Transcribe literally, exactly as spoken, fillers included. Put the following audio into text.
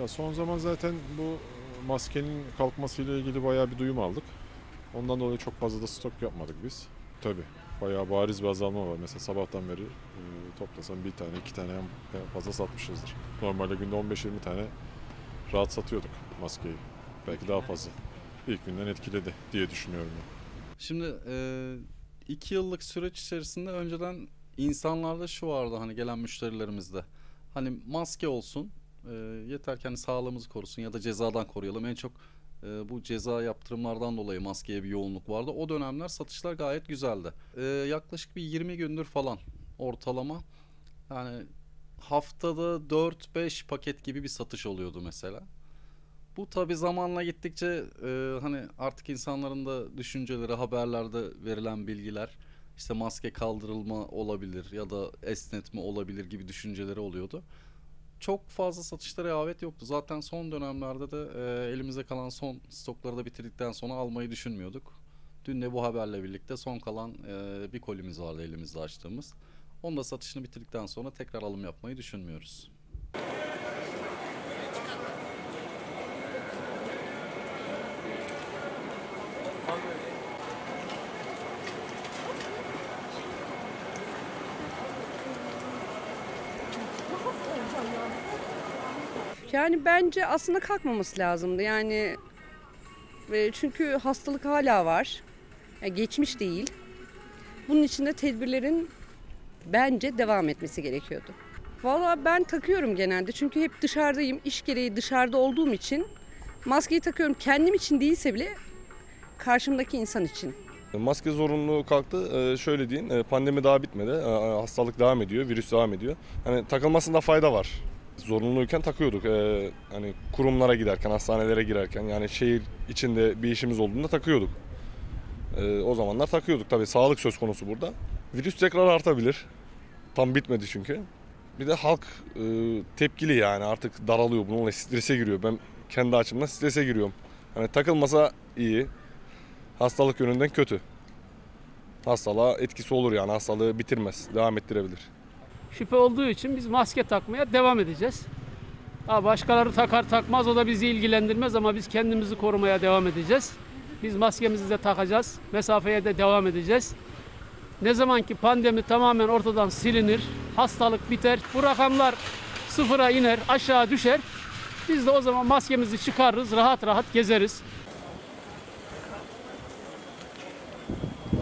Ya son zaman zaten bu maskenin kalkmasıyla ilgili bayağı bir duyum aldık. Ondan dolayı çok fazla da stok yapmadık biz. Tabii bayağı bariz bir azalma var. Mesela sabahtan beri e, toplasam bir tane iki tane en fazla satmışızdır. Normalde günde on beş yirmi tane rahat satıyorduk maskeyi. Belki daha fazla. İlk günden etkiledi diye düşünüyorum ben. Şimdi e, iki yıllık süreç içerisinde önceden insanlarda şu vardı, hani gelen müşterilerimizde. Hani maske olsun, e, yeter ki hani sağlığımızı korusun ya da cezadan koruyalım. En çok e, bu ceza yaptırımlardan dolayı maskeye bir yoğunluk vardı. O dönemler satışlar gayet güzeldi. E, yaklaşık bir yirmi gündür falan ortalama. Yani haftada dört beş paket gibi bir satış oluyordu mesela. Bu tabi zamanla gittikçe e, hani artık insanların da düşünceleri, haberlerde verilen bilgiler, işte maske kaldırılma olabilir ya da esnetme olabilir gibi düşünceleri oluyordu. Çok fazla satışta rehavet yoktu. Zaten son dönemlerde de e, elimize kalan son stokları da bitirdikten sonra almayı düşünmüyorduk. Dün de bu haberle birlikte son kalan e, bir kolimiz vardı elimizde açtığımız. Onu da satışını bitirdikten sonra tekrar alım yapmayı düşünmüyoruz. Yani bence aslında kalkmaması lazımdı. Yani e, çünkü hastalık hala var. Yani geçmiş değil. Bunun için de tedbirlerin bence devam etmesi gerekiyordu. Valla ben takıyorum genelde çünkü hep dışarıdayım. İş gereği dışarıda olduğum için maskeyi takıyorum. Kendim için değilse bile karşımdaki insan için. Maske zorunluluğu kalktı. Ee, Şöyle diyeyim, e, pandemi daha bitmedi. Ee, Hastalık devam ediyor, virüs devam ediyor. Hani takılmasında fayda var. Zorunluyken takıyorduk. Ee, Hani kurumlara giderken, hastanelere girerken, yani şehir içinde bir işimiz olduğunda takıyorduk. Ee, O zamanlar takıyorduk. Tabii sağlık söz konusu burada. Virüs tekrar artabilir. Tam bitmedi çünkü. Bir de halk e, tepkili, yani artık daralıyor. Bununla strese giriyor. Ben kendi açımdan strese giriyorum. Hani takılmasa iyi. Hastalık yönünden kötü. Hastalığa etkisi olur, yani hastalığı bitirmez, devam ettirebilir. Şüphe olduğu için biz maske takmaya devam edeceğiz. Ha, başkaları takar takmaz o da bizi ilgilendirmez ama biz kendimizi korumaya devam edeceğiz. Biz maskemizi de takacağız. Mesafeye de devam edeceğiz. Ne zaman ki pandemi tamamen ortadan silinir, hastalık biter, bu rakamlar sıfıra iner, aşağı düşer. Biz de o zaman maskemizi çıkarırız, rahat rahat gezeriz.